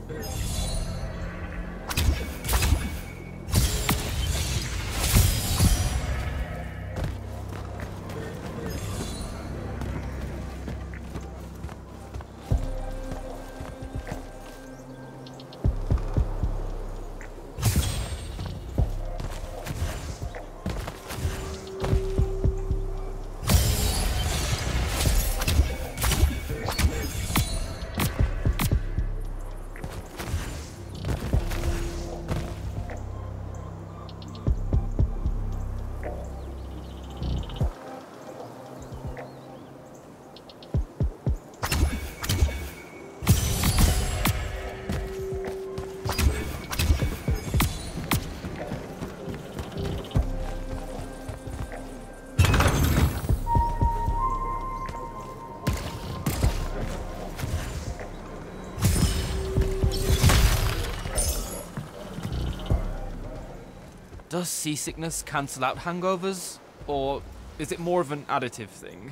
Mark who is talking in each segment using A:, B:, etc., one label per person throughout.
A: Does seasickness cancel out hangovers, or is it more of an additive thing?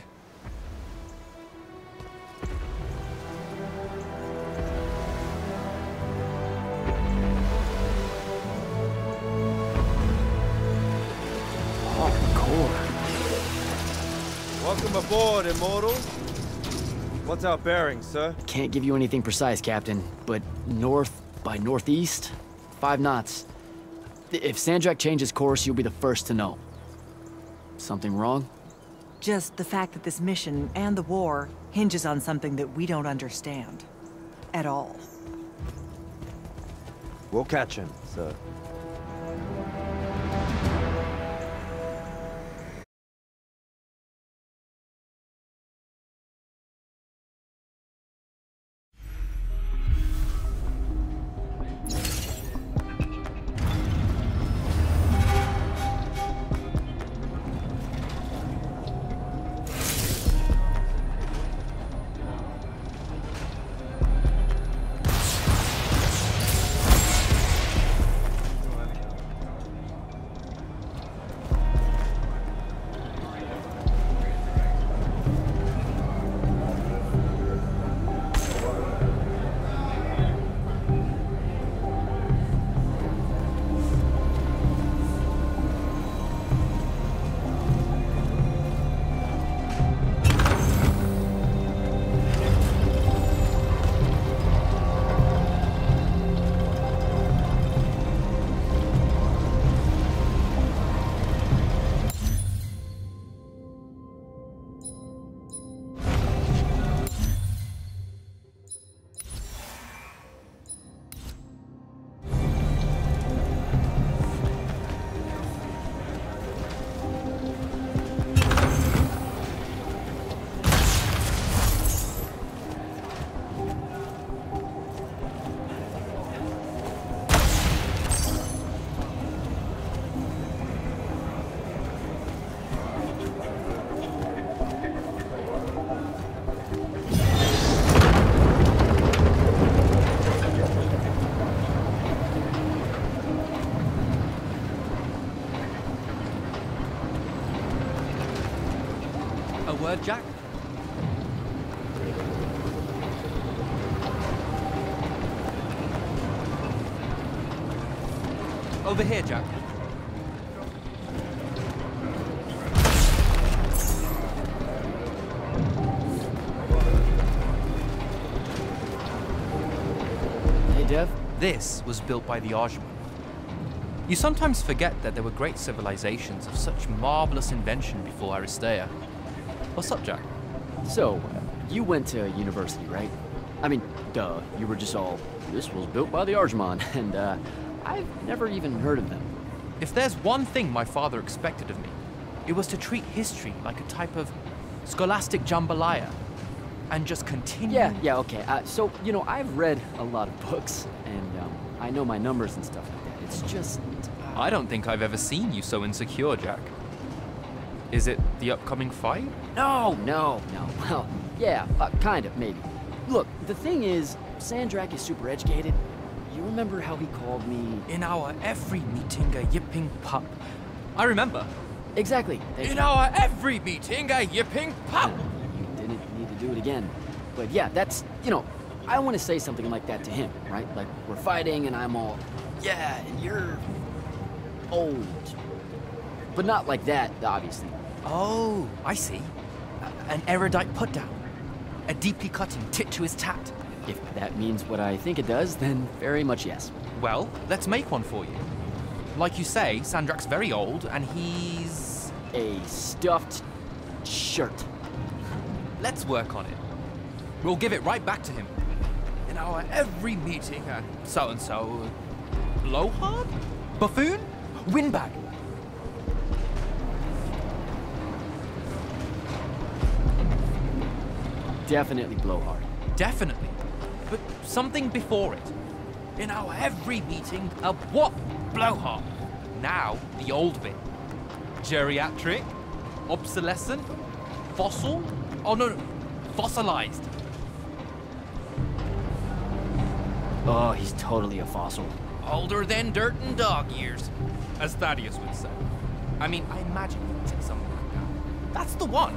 B: Welcome aboard, Immortals. What's our bearing, sir?
C: Can't give you anything precise, Captain, but north by northeast, 5 knots. If Sandrak changes course, you'll be the first to know. Something wrong?
D: Just the fact that this mission and the war hinges on something that we don't understand. At all.
B: We'll catch him, sir.
A: Word, Jack? Over here, Jack.
C: Hey, Dev?
A: This was built by the Ajman. You sometimes forget that there were great civilizations of such marvelous invention before Aristea. What's up, Jack?
C: So, you went to university, right? I mean, duh, you were just all, this was built by the Ajman, and I've never even heard of them.
A: If there's one thing my father expected of me, it was to treat history like a type of scholastic jambalaya, and just continue.
C: Yeah, okay. So, you know, I've read a lot of books, and I know my numbers and stuff like that. It's just...
A: I don't think I've ever seen you so insecure, Jack. Is it the upcoming fight?
C: No. Well, yeah, kind of, maybe. Look, the thing is, Sandrak is super educated. You remember how he called me...
A: In our every meeting, a yipping pup. I remember.
C: Exactly.
A: In our every meeting, a yipping pup!
C: You didn't need to do it again. But yeah, that's, you know, I want to say something like that to him, right? Like, we're fighting and I'm all, yeah, and you're old. But not like that, obviously.
A: Oh, I see. An erudite put-down. A deeply cutting tit to his tat.
C: If that means what I think it does, then very much yes.
A: Well, let's make one for you. Like you say, Sandrak's very old, and he's...
C: A stuffed shirt.
A: Let's work on it. We'll give it right back to him. In our every meeting, so-and-so... Blowhard? Buffoon? Windbag?
C: Definitely blowhard.
A: Definitely. But something before it. In our every meeting, a what? Blowhard. Now, the old bit. Geriatric? Obsolescent? Fossil? Oh no, fossilized.
C: Oh, he's totally a fossil.
A: Older than dirt and dog years, as Thaddeus would say. I mean, I imagine he'd say something like that. That's the one.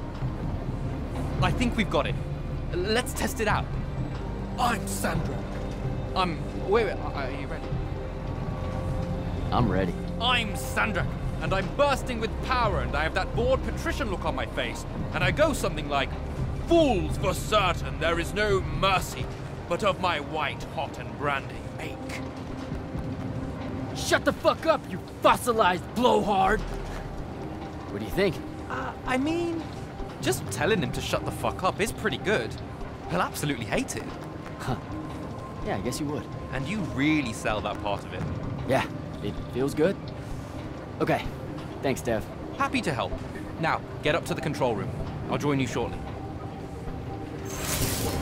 A: I think we've got it. Let's test it out. I'm Sandra. Wait, are you ready?
C: I'm ready.
A: I'm Sandra, and I'm bursting with power, and I have that bored patrician look on my face, and I go something like, "Fools, for certain, there is no mercy, but of my white hot and branding make."
C: Shut the fuck up, you fossilized blowhard! What do you think?
A: I mean, just telling him to shut the fuck up is pretty good. He'll absolutely hate it.
C: Huh. Yeah, I guess you would.
A: And you really sell that part of it.
C: Yeah, it feels good. Okay, thanks, Dev.
A: Happy to help. Now, get up to the control room. I'll join you shortly.